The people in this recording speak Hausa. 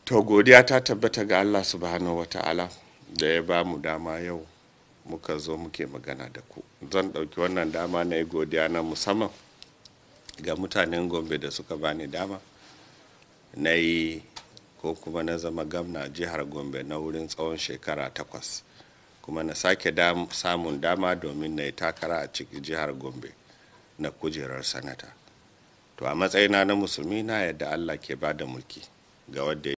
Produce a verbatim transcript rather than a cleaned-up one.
To godiya ta tabbata ga Allah subhanahu wata'ala da ya ba mu dama yau muka zo muke magana da ku. Zan ɗauki wannan dama na yi godiya na musamman ga mutanen Gombe da suka bani dama na yi ko kuma na zama gwamna jihar Gombe na wurin tsawon shekara takwas, kuma na sake dam, samun dama domin na yi takara a cikin jihar Gombe na kujerar sanata. To a matsayina na musulmi na yadda Allah ke ba da mulki ga wadda